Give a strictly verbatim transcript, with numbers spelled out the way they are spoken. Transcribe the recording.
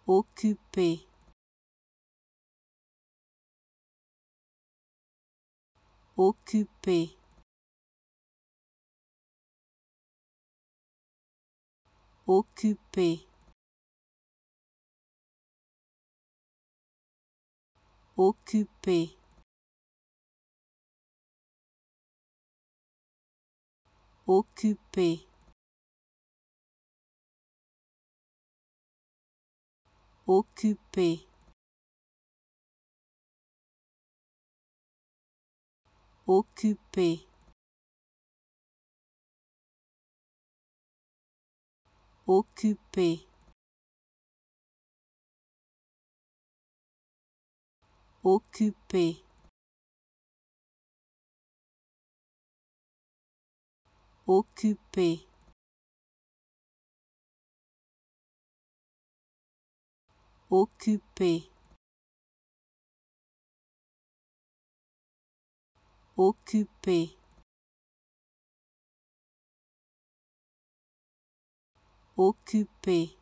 Occupé. Occupé. Occupé. Occupé. Occupé. Occupé. Occupé. Occupé. Occupé. Occupé. Occupé. Occupé. Occupé.